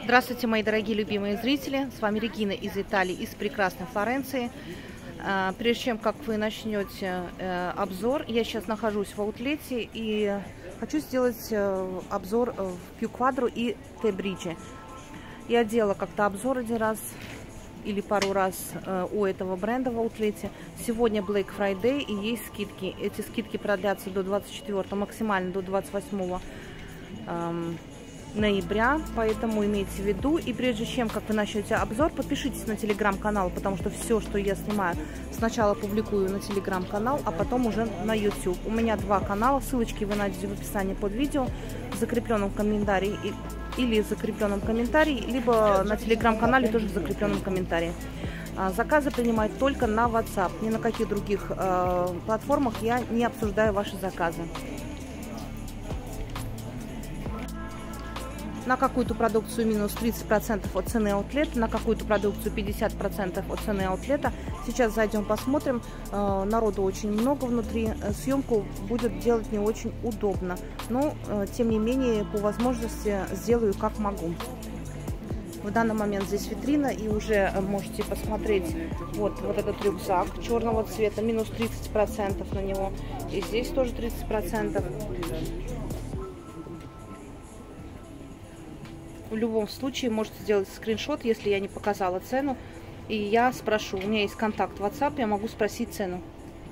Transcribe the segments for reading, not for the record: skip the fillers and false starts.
Здравствуйте, мои дорогие любимые зрители! С вами Регина из Италии, из прекрасной Флоренции. Прежде чем как вы начнете обзор, я сейчас нахожусь в аутлете и хочу сделать обзор в Più Quadro и T-Bridge. Я делала как-то обзор один раз или пару раз у этого бренда в аутлете. Сегодня Black Friday и есть скидки. Эти скидки продлятся до 24, максимально до 28 ноября, поэтому имейте в виду. И прежде чем как вы начнете обзор, подпишитесь на телеграм-канал, потому что все, что я снимаю, сначала публикую на телеграм-канал, а потом уже на YouTube. У меня два канала, ссылочки вы найдете в описании под видео, в закрепленном комментарии или в закрепленном комментарии, либо на телеграм-канале тоже в закрепленном комментарии. Заказы принимают только на WhatsApp, ни на каких других платформах я не обсуждаю ваши заказы. На какую-то продукцию минус 30% от цены аутлета, на какую-то продукцию 50% от цены аутлета. Сейчас зайдем посмотрим. Народу очень много внутри. Съемку будет делать не очень удобно. Но, тем не менее, по возможности сделаю как могу. В данный момент здесь витрина, и уже можете посмотреть вот этот рюкзак черного цвета, минус 30% на него. И здесь тоже 30%. В любом случае можете сделать скриншот, если я не показала цену, и я спрошу. У меня есть контакт WhatsApp, я могу спросить цену.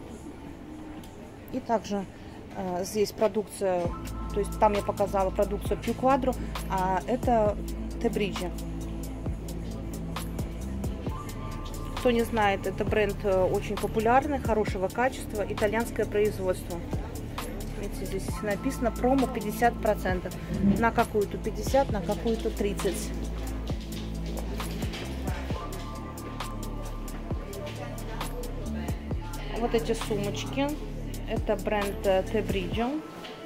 И также здесь продукция, то есть там я показала продукцию Più Quadro, а это T-Bridge. Кто не знает, это бренд очень популярный, хорошего качества, итальянское производство. Видите, здесь написано промо 50%. На какую-то 50, на какую-то 30. Вот эти сумочки. Это бренд T-Bridge.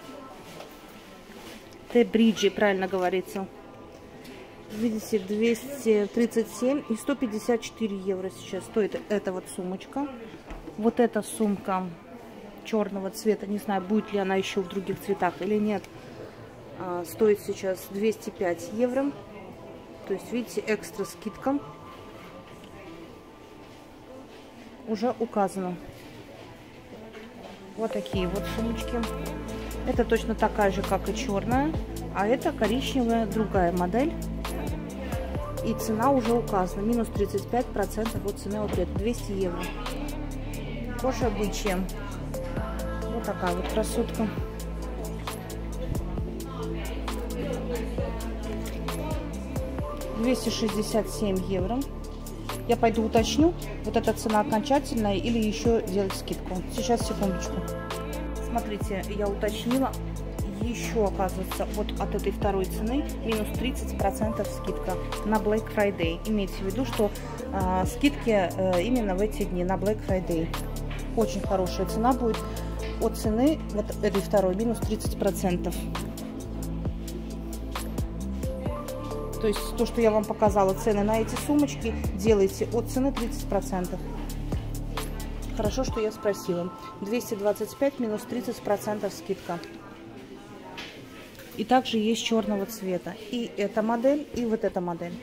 T-Bridge, правильно говорится. Видите, 237 и 154 евро сейчас стоит эта вот сумочка. Вот эта сумка черного цвета, не знаю, будет ли она еще в других цветах или нет, стоит сейчас 205 евро. То есть, видите, экстра скидка уже указано. Вот такие вот сумочки. Это точно такая же, как и черная, а это коричневая, другая модель. И цена уже указана, минус 35% от цены аутлета, 200 евро. Кожа бычья. Вот такая вот красотка. €267. Я пойду уточню, вот эта цена окончательная или еще делать скидку. Сейчас, секундочку. Смотрите, я уточнила. Еще, оказывается, вот от этой второй цены минус 30% скидка на Black Friday. Имейте в виду, что скидки именно в эти дни на Black Friday. Очень хорошая цена будет. От цены вот этой второй минус 30%. То есть то, что я вам показала, цены на эти сумочки, делайте от цены 30%. Хорошо, что я спросила. 225 минус 30% скидка. И также есть черного цвета. И эта модель, и вот эта модель.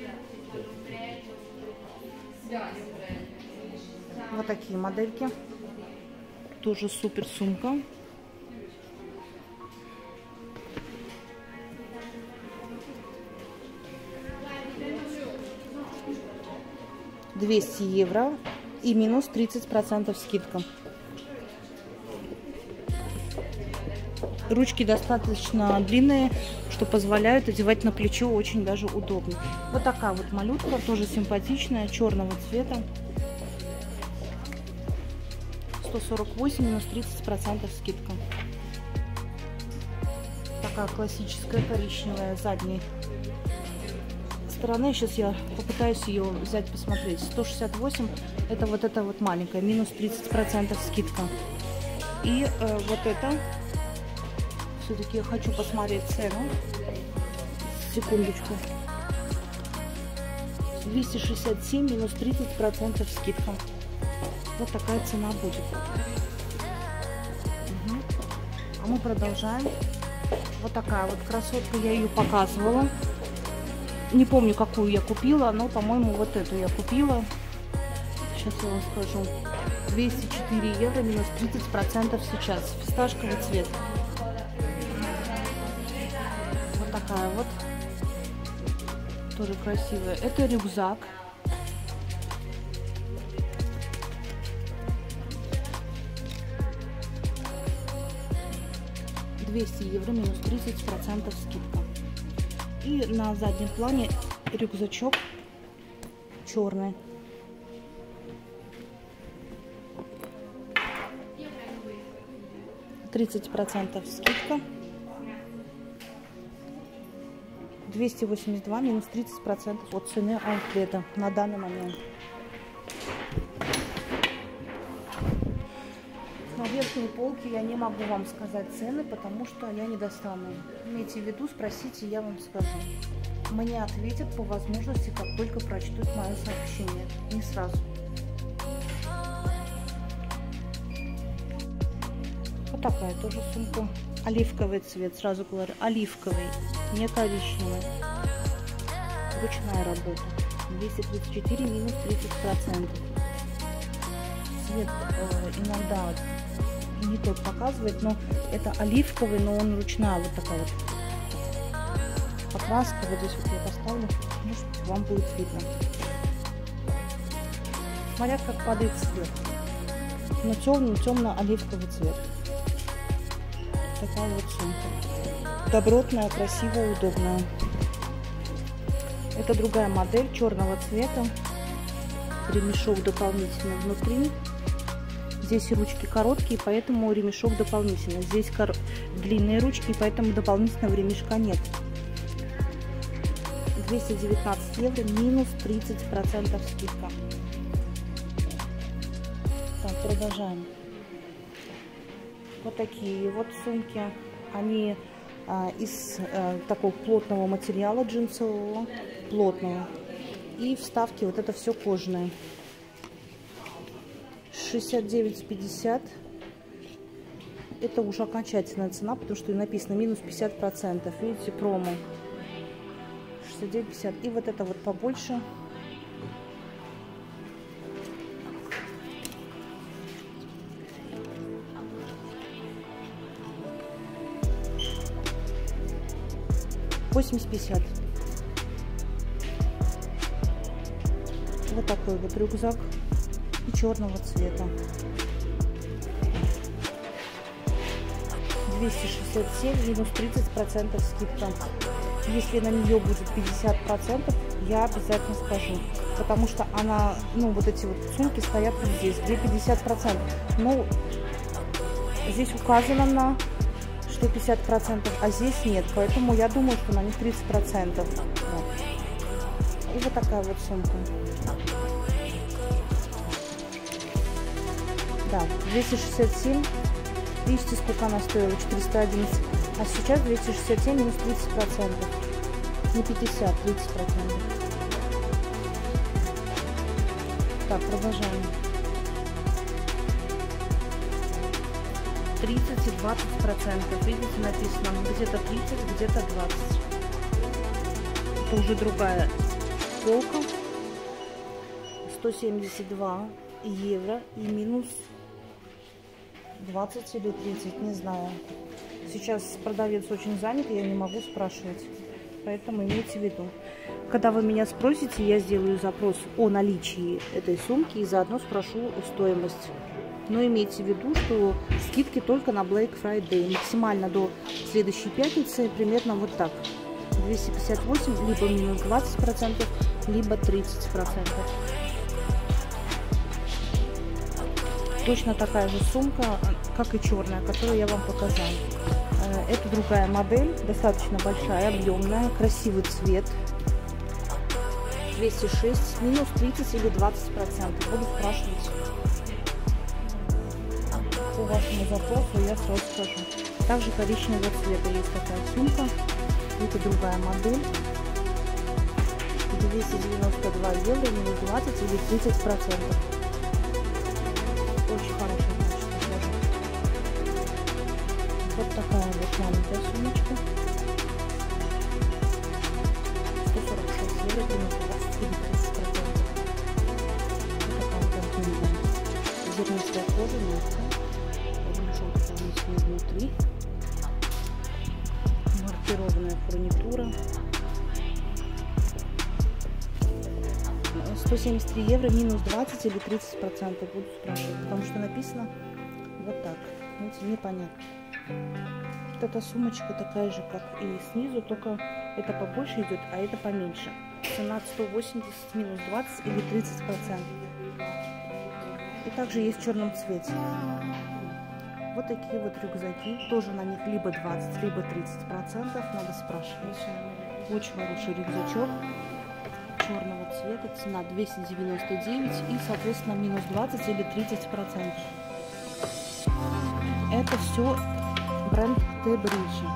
Вот такие модельки. Тоже супер сумка. €200 и минус 30% скидка. Ручки достаточно длинные, что позволяют одевать на плечо, очень даже удобно. Вот такая вот малютка, тоже симпатичная, черного цвета. 148 минус 30% скидка. Такая классическая коричневая с задней стороны. Сейчас я попытаюсь ее взять, посмотреть. 168 это вот маленькая, минус 30% скидка. И вот это, все-таки я хочу посмотреть цену. Секундочку. 267 минус 30% скидка. Вот такая цена будет. А мы продолжаем. Вот такая вот красотка, я ее показывала. Не помню, какую я купила, но, по-моему, вот эту я купила. Сейчас я вам скажу. 204 евро, минус 30% сейчас. Фисташковый цвет. Вот такая вот. Тоже красивая. Это рюкзак. €200, минус 30% скидка. И на заднем плане рюкзачок черный. %30 скидка. 282, минус 30% от цены аутлета на данный момент. На верхней полке я не могу вам сказать цены, потому что я не достану. Имейте в виду, спросите, я вам скажу. Мне ответят по возможности, как только прочтут мое сообщение. Не сразу. Вот такая тоже сумка. Оливковый цвет, сразу говорю, оливковый, не коричневый. Ручная работа. 234, минус 30%. Цвет иногда не тот показывает, но это оливковый, но он ручная, вот такая вот покраска. Вот здесь вот я поставлю, может, вам будет видно. Смотря как падает цвет. Но темно-оливковый цвет. Такая вот сумка. Добротная, красивая, удобная. Это другая модель черного цвета. Ремешок дополнительно внутри. Здесь ручки короткие, поэтому ремешок дополнительно. Здесь длинные ручки, поэтому дополнительного ремешка нет. 219 евро, минус 30% скидка. Так, продолжаем. Вот такие вот сумки. Они из такого плотного материала джинсового, плотного. И вставки, вот это все кожаное. 69,50. Это уже окончательная цена, потому что написано минус 50%. Видите, промо. 69,50. И вот это вот побольше. $80,50. Вот такой вот рюкзак и черного цвета. 267, минус 30% скидка. Если на нее будет 50%, я обязательно скажу. Потому что она, ну, вот эти вот сумки стоят вот здесь, где 50%. Ну, здесь указано на что 50%, а здесь нет. Поэтому я думаю, что на них 30%. Вот. И вот такая вот сумка. Да, 267. Видите, сколько она стоила? 411. А сейчас 267 минус 30%. Не 50, 30%. Так, продолжаем. 30 и 20%. Видите, написано где-то 30, где-то 20. Это уже другая полка. 172 евро и минус 20 или 30, не знаю. Сейчас продавец очень занят, я не могу спрашивать. Поэтому имейте в виду. Когда вы меня спросите, я сделаю запрос о наличии этой сумки и заодно спрошу стоимость. Но имейте в виду, что скидки только на Black Friday. Максимально до следующей пятницы примерно вот так. 258, либо минус 20%, либо 30%. Точно такая же сумка, как и черная, которую я вам показала. Это другая модель, достаточно большая, объемная, красивый цвет. 206, минус 30 или 20%. Буду спрашивать. По вашему запросу я сразу скажу. Также коричневого цвета есть такая сумка. Это другая модель. 292 евро, минус 20 или 30%. Очень хорошее качество тоже. Вот такая вот маленькая сумочка. 146. 173 евро, минус 20 или 30%, буду спрашивать, потому что написано вот так, видите, непонятно. Вот эта сумочка такая же, как и снизу, только это побольше идет, а это поменьше. Цена 180, минус 20 или 30%. И также есть в черном цвете. Вот такие вот рюкзаки, тоже на них либо 20, либо 30%, надо спрашивать. Очень хороший рюкзачок черного цвета, цена 299 и, соответственно, минус 20 или 30%. Это все бренд T-Bridge.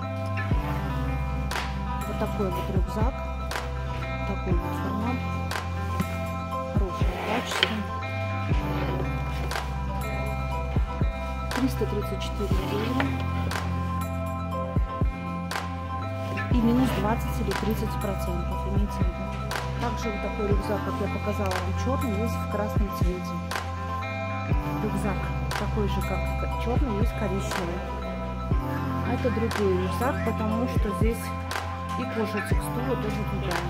Вот такой вот рюкзак, такой вот формат, хорошее качество. 334 евро и минус 20 или 30%, имейте в виду. Также вот такой рюкзак, как я показала вам, черный, есть в красном цвете. Рюкзак такой же, как черный, есть коричневый. А это другой рюкзак, потому что здесь и кожа, текстура тоже другая.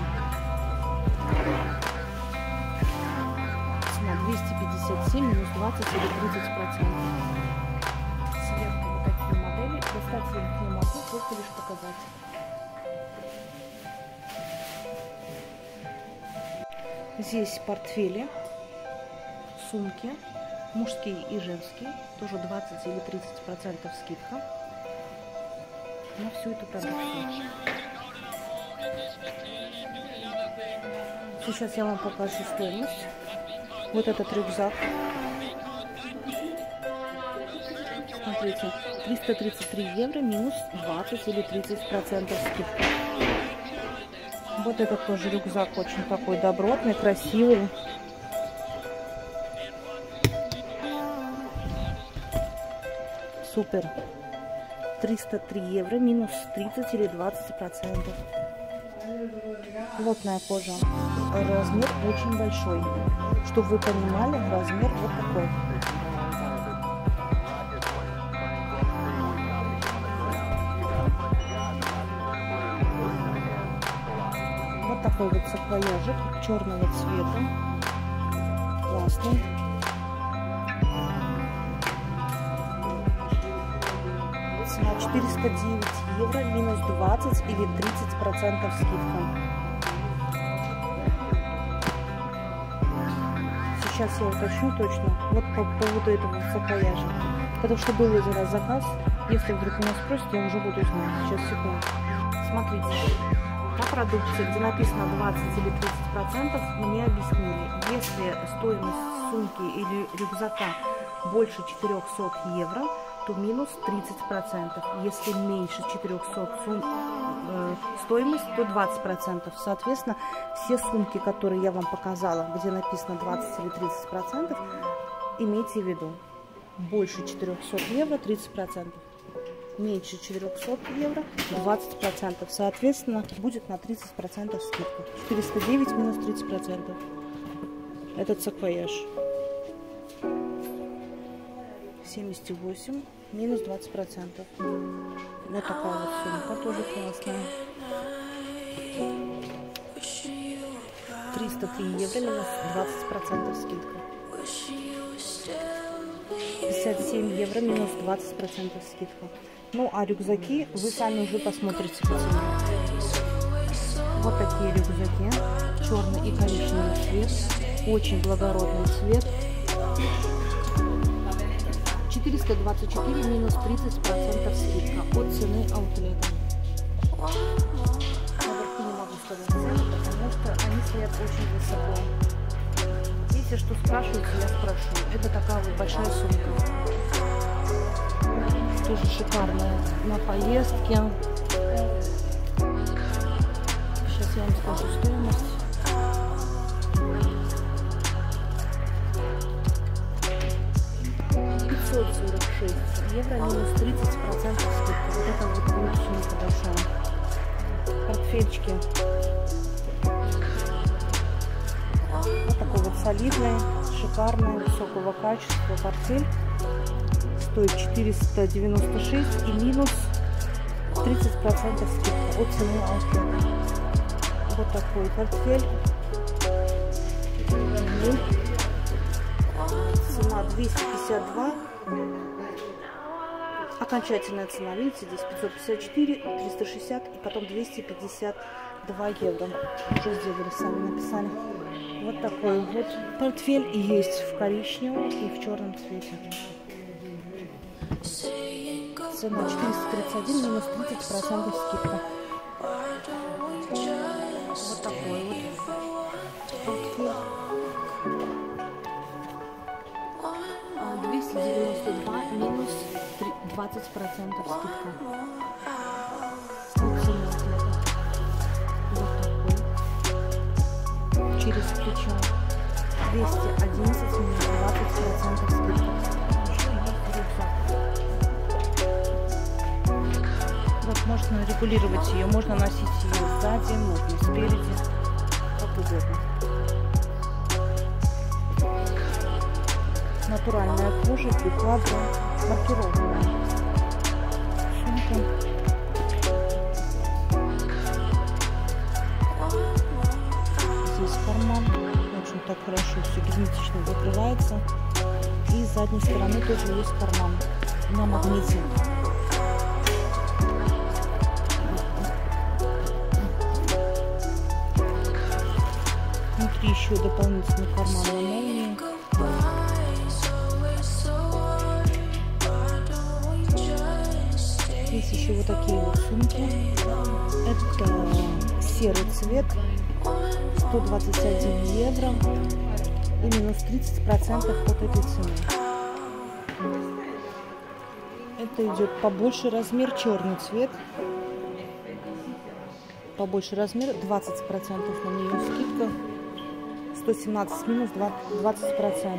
Цена 257, минус 20 или 30%. Сверху вот такие модели. Достать я их не могу, просто лишь показать. Здесь портфели, сумки, мужские и женские, тоже 20 или 30% скидка на всю эту продукцию. Сейчас я вам покажу стоимость. Вот этот рюкзак. Смотрите, 333 евро, минус 20 или 30% скидка. Вот этот тоже рюкзак очень такой добротный, красивый. Супер. 303 евро, минус 30 или 20%. Плотная кожа. Размер очень большой. Чтобы вы понимали, размер вот такой. Вот такой вот саквояжик черного цвета. Классный. Цена 409 евро, минус 20 или 30% скидка. Сейчас я уточню точно, вот по поводу этого саквояжа. Потому что был один раз заказ, если вдруг меня спросят, я уже буду знать. Сейчас, секунду. Смотрите, по продукции, где написано 20 или 30%, мне объяснили, если стоимость сумки или рюкзака больше 400 евро, то минус 30%. Если меньше 400 стоимость, то 20%. Соответственно, все сумки, которые я вам показала, где написано 20 или 30%, имейте в виду, больше 400 евро 30%. Меньше 400 евро 20%. Соответственно, будет на 30% скидка. 409 минус 30%. Этот саквояж. 78 минус 20%. Вот такая вот сумка, тоже классная. 303 евро минус 20% скидка. 57 евро минус 20% скидка. Ну а рюкзаки вы сами уже посмотрите по цене. Вот такие рюкзаки. Черный и коричневый цвет. Очень благородный цвет. 424 минус 30% скидка от цены аутлета. Наверху не могу сказать цены, потому что они стоят очень высоко. Если что спрашиваете, я спрошу. Это такая вот большая сумка. Тоже шикарная на поездке. Сейчас я вам скажу стоимость. Евро минус 30% скидка. Вот это вот будет сумка большая. Портфельчики. Вот такой вот солидный, шикарный, высокого качества портфель. Стоит 496 и минус 30% скидка от цены аутлета. Вот такой портфель. Цена 252. Окончательная цена, видите, здесь 554, 360 и потом 252 евро. Уже сделали, сами написали. Вот такой вот портфель и есть в коричневом и в черном цвете. Цена 431, минус 30% скидка. Вот такой вот портфель. 292, минус 20% скидка. Вот такой. Через плечо 211, минус 20% скидка. Вот можно регулировать ее, можно носить ее сзади, можно спереди, как угодно. Натуральная кожа, прикладка, маркированная сумка. Здесь карман, очень так хорошо все герметично закрывается. И с задней стороны тоже есть карман на магните. Внутри еще дополнительный карман на молнии. Здесь еще вот такие вот сумки. Это серый цвет, 121 евро и минус 30% от этой цены. Это идет побольше размер, черный цвет. Побольше размер, 20% на нее скидка. 117 минус 20%.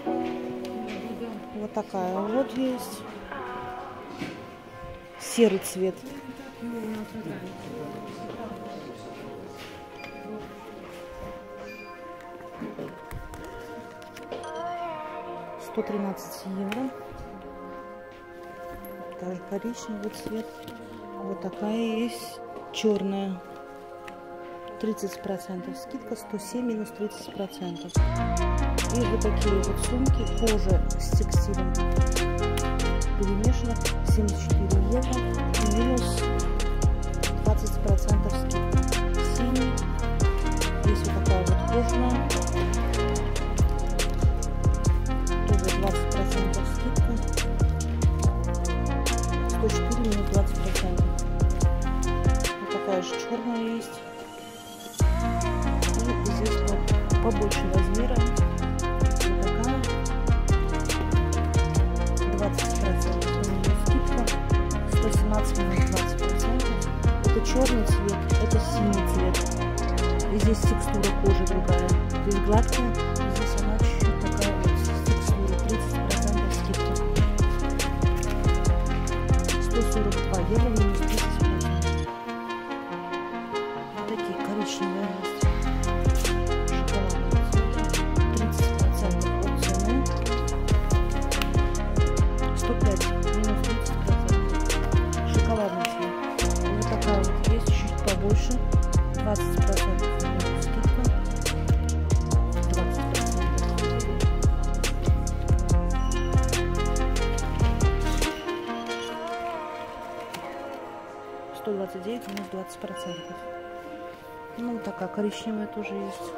Вот такая вот есть. Серый цвет. 113 евро. Тоже коричневый цвет. Вот такая есть черная. 30% скидка, 107 минус 30%. И вот такие вот сумки, кожа с текстилем перемешана, 74 евро и минус 20% скидка. Синий, есть вот такая вот кожаная, тоже 20% скидка, 104 минус 20%. Вот такая же черная есть. Здесь вот побольше размера, вот такая, 20% скидка, 117 минус 20%. Это черный цвет, это синий цвет. И здесь текстура кожи другая, здесь гладкая, здесь она чуть-чуть такая вот с текстурой, 30% скидка. 142 евро минус 30%. Вот такие коричневые есть. 105 минус 30%. Шоколадный цвет. Вот такая вот есть, чуть побольше. 20% скидка. 20%. 129 минус 20%. Ну, такая коричневая тоже есть.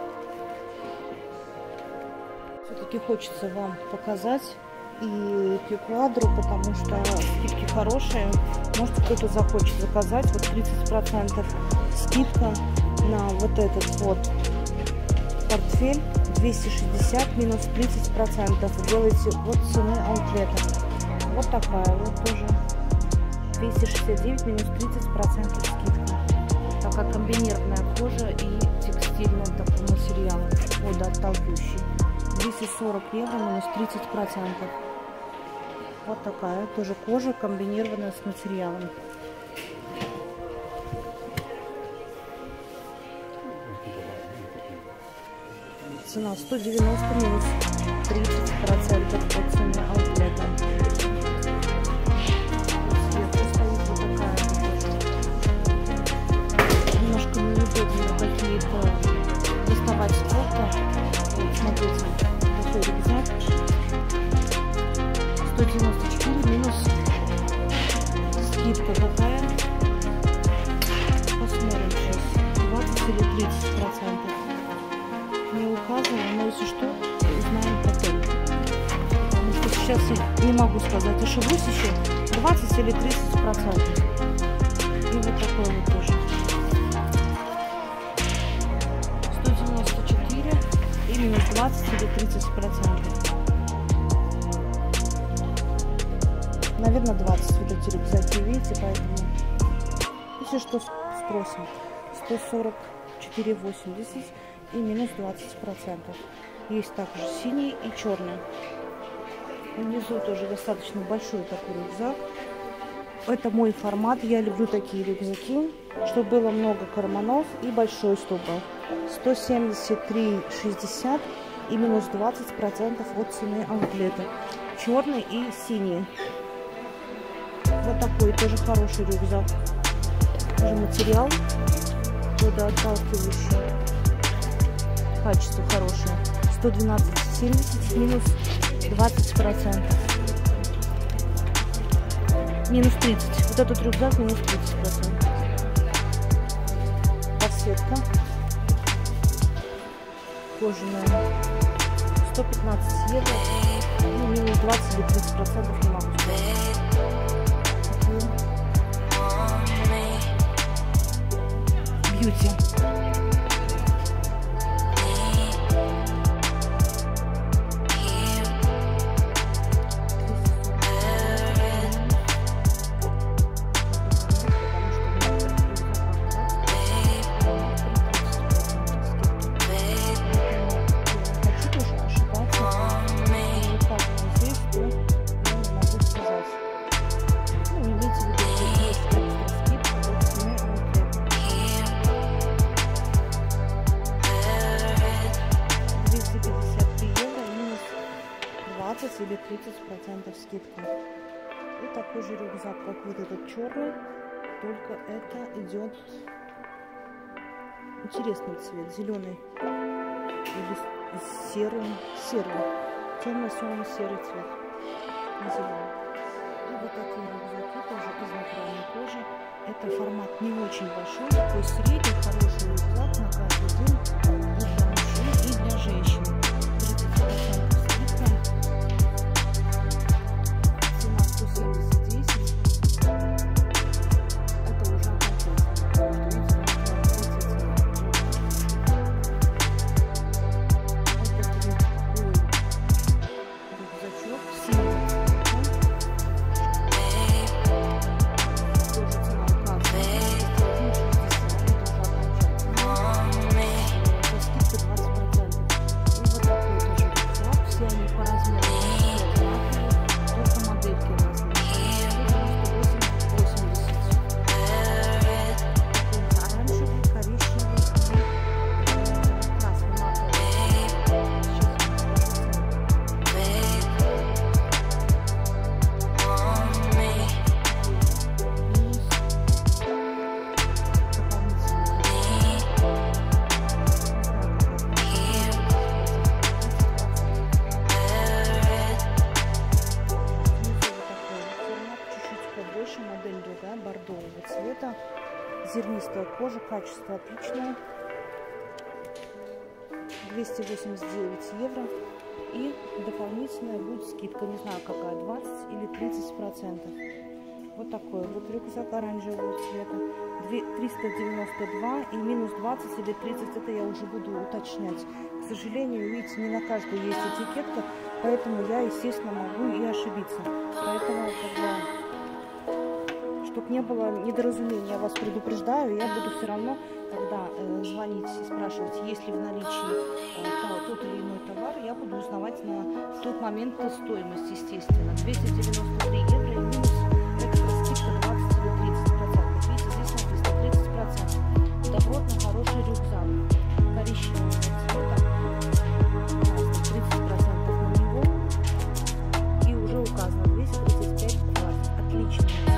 Все-таки хочется вам показать и пиквадру, потому что скидки хорошие. Может, кто-то захочет заказать. Вот 30% скидка на вот этот вот портфель. 260 минус 30%. Делайте от цены аутлета. Вот такая вот тоже. 269 минус 30% скидка. Такая комбинированная кожа и текстильный такой материал. Водоотталкивающий. 240 евро минус 30%. Вот такая тоже кожа, комбинированная с материалом. Цена 190 минус 30% от цены аутлета. Сверху стоит вот такая. Немножко неудобно какие-то доставать сколько. если что, узнаем потом. Потому что сейчас я не могу сказать, ошибусь еще 20 или 30%. И вот такой вот тоже. 194 и минус 20 или 30%. Наверное, 20 вот эти рюкзаки, видите, поэтому если что, спросим. 144,80 и минус 20%. Есть также синий и черный. Внизу тоже достаточно большой такой рюкзак. Это мой формат. Я люблю такие рюкзаки, чтобы было много карманов и большой стопор. 173,60 и минус 20% от цены аутлета. Черный и синий. Вот такой тоже хороший рюкзак. Тоже материал водоотталкивающий. Качество хорошее. 112,70 минус 20%. Минус 30. Вот этот рюкзак минус 30%. Подсветка. Кожаная. 115 евро. Ну, минус 20 или 30% не могу сказать. Бьюти. Или 30% скидка. И такой же рюкзак, как вот этот черный, только это идет интересный цвет, зеленый или серый, темно-серый цвет, не зеленый. И вот такие рюкзаки тоже из натуральной кожи. Это формат не очень большой, такой средний, хороший рюкзак на каждый день и для мужчин, и для женщин. 30% скидка. Это уже рюкзачок синий. Тоже цена указана. Скидка 20%. И вот такой тоже рюкзак. Все они по размеру. Только модельки разные. 198,80. Оранжевый, коричневый и красный матовый. Модель другая, бордового цвета, зернистая кожа, качество отличное, 289 евро, и дополнительная будет скидка, не знаю какая, 20 или 30%. Вот такой вот рюкзак оранжевого цвета, 392 и минус 20 или 30, это я уже буду уточнять. К сожалению, видите, не на каждой есть этикетка, поэтому я, естественно, могу и ошибиться. Поэтому, чтобы не было недоразумения, я вас предупреждаю, я буду все равно, когда звонить и спрашивать, есть ли в наличии тот или иной товар, я буду узнавать на тот момент стоимость, естественно. 293 евро и минус экстра скидка 20 или 30%. Видите, здесь написано 30%. Добротно хороший рюкзак. Коричневого цвета. 30% на него. И уже указано 235 20. Отличная цена.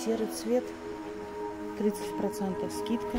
серый цвет, 30% скидка.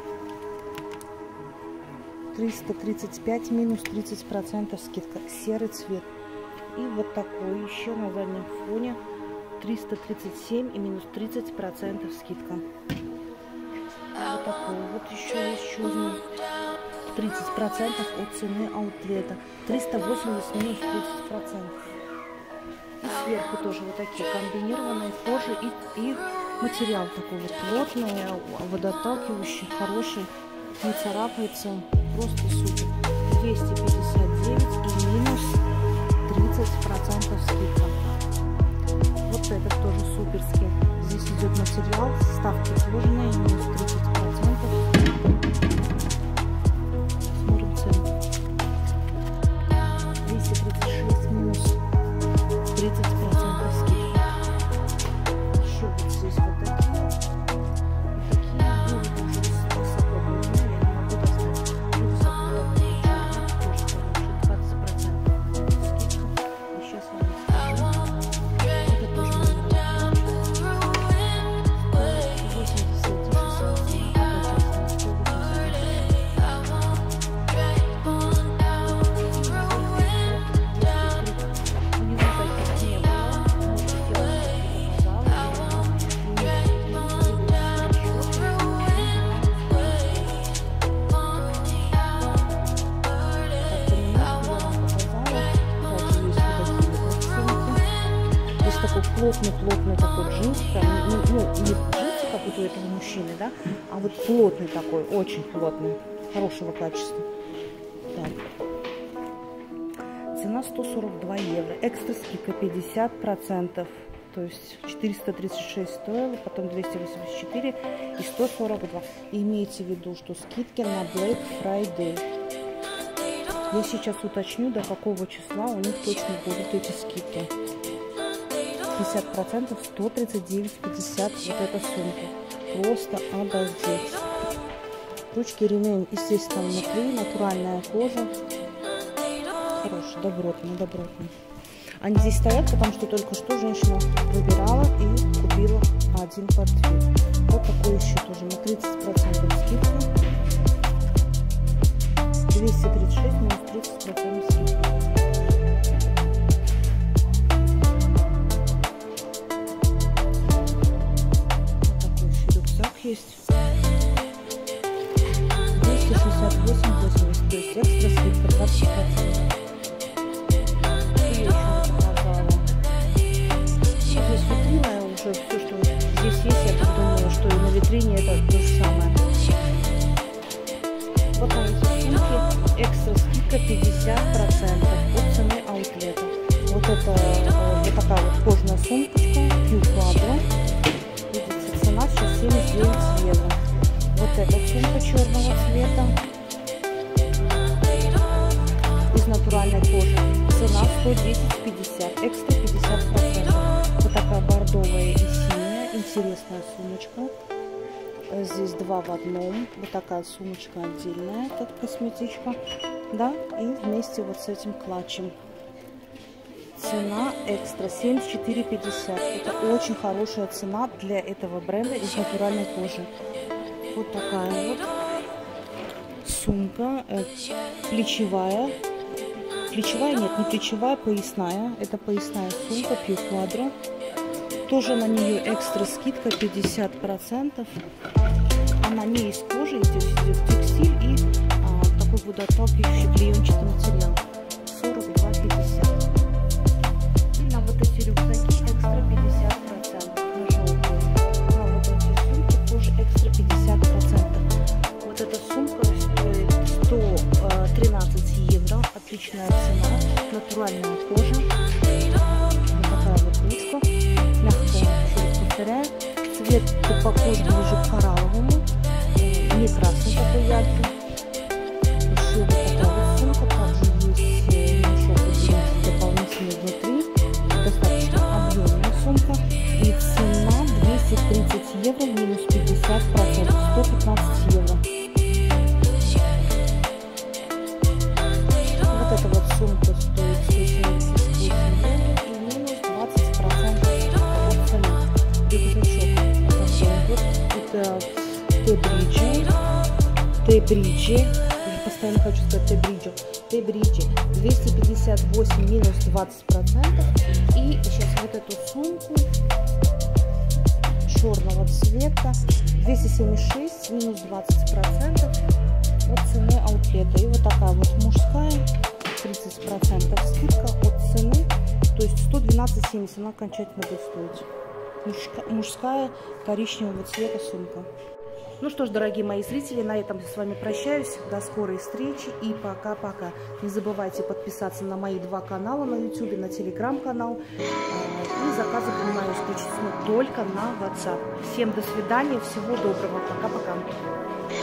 335 минус 30% скидка. Серый цвет. И вот такой еще на заднем фоне. 337 и минус 30% скидка. Вот такой вот еще есть черный. 30% от цены аутлета. 380 минус 30%. И сверху тоже вот такие комбинированные кожи и материал такой вот плотный, водоотталкивающий, хороший, не царапается, просто супер. 259 и минус 30% скидка. Вот этот тоже суперский. Здесь идет материал, вставки кожаные, минус 30%. Смотрим цену. 236 минус 30% скидка. Еще вот здесь вот такие. Плотный такой джинс, не джинсы, как вот у этого мужчины, да, а вот плотный такой, очень плотный, хорошего качества. Так. Цена 142 евро, экстра скидка 50%, то есть 436 стоило, потом 284 и 142. И имейте в виду, что скидки на Black Friday. Я сейчас уточню, до какого числа у них точно будут эти скидки. 50%, 139,50 вот эта сумка. Просто обалдеть. Ручки, ремень, естественно, внутри, натуральная кожа. Хороший, добротный. Они здесь стоят, потому что только что женщина выбирала и купила один портфель. Вот такой еще тоже на 30% скидка. 236 минус 30% скидка. Есть 268,80, то есть экстра скидка 20%. И еще показала. Здесь витрина уже, все, что здесь есть, я так думаю, что и на витрине это то же самое. Вот они сумки, экстра скидка 50% от цены аутлета. Вот это вот такая вот кожаная сумочка, Pure Quadro. Видите, цена сейчас 79 евро. Вот эта сумка черного цвета из натуральной кожи. Цена 110,50, экстра 50%. Вот такая бордовая и синяя, интересная сумочка. Здесь два в одном. Вот такая сумочка отдельная, как косметичка, да, и вместе вот с этим клатчем. Цена экстра 74,50. Это очень хорошая цена для этого бренда из натуральной кожи. Вот такая вот сумка, плечевая. Плечевая, нет, не плечевая, поясная. Это поясная сумка Pure Quadro. Тоже на нее экстра скидка 50%. Она не из кожи, здесь идет текстиль и такой водоотталкивающий клеенчатый материал. 42,50. И на вот эти рюкзаки экстра 50%. На желтые. На вот эти сумки тоже экстра 50%. Вот эта сумка стоит 113 евро. Отличная цена. Натуральная кожа. Вот такая вот ручка. Мягкая, еще раз повторяю. Цвет по коже ближе к коралловому. Не красный такой яркий. Еще вот такая вот сумка. Также есть мешок дополнительный внутри. Достаточно объемная сумка. И цена 230 евро минус 50%. 115 евро. Вот эта вот сумка стоит 178 евро и минус 20% от цены. Рюкзачок. Тебриджи. Я постоянно хочу сказать Тебриджи. Тебриджи 258 минус 20%. И сейчас вот эту сумку черного цвета 276 минус 20% от цены аутлета. И вот такая вот мужская 30% скидка от цены, то есть 112,70 она окончательно будет стоить. Мужская коричневого цвета сумка. Ну что ж, дорогие мои зрители, на этом я с вами прощаюсь. До скорой встречи и пока-пока. Не забывайте подписаться на мои два канала на YouTube, на телеграм-канал. И заказы принимаю исключительно только на WhatsApp. Всем до свидания, всего доброго. Пока-пока.